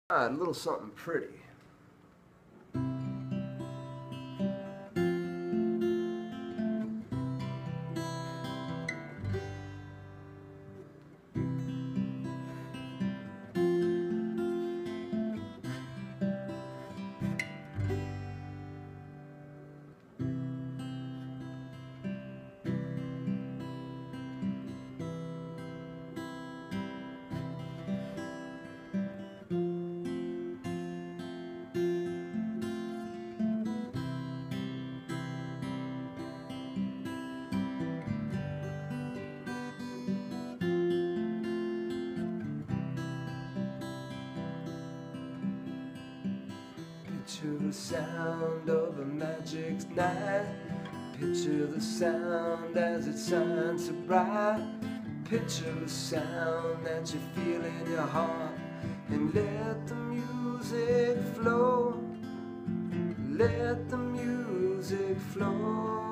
A little something pretty. Picture the sound of a magic night. Picture the sound as it shines so bright. Picture the sound that you feel in your heart. And let the music flow. Let the music flow.